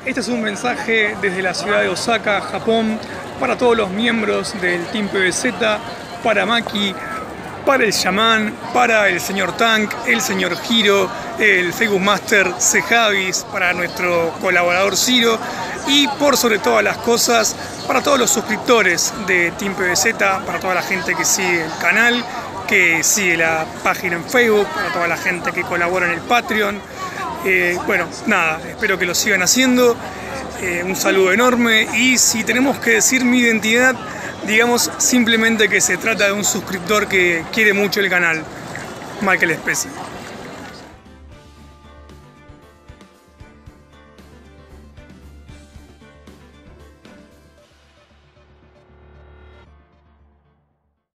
Este es un mensaje desde la ciudad de Osaka, Japón, para todos los miembros del Team PBZ, para Maki, para el Shaman, para el señor Tank, el señor Hiro, el Facebook Master Cejavis, para nuestro colaborador Ciro y por sobre todas las cosas, para todos los suscriptores de Team PBZ, para toda la gente que sigue el canal, que sigue la página en Facebook, para toda la gente que colabora en el Patreon. Bueno, nada, espero que lo sigan haciendo. Un saludo enorme y si tenemos que decir mi identidad, digamos simplemente que se trata de un suscriptor que quiere mucho el canal, Michael Spezia.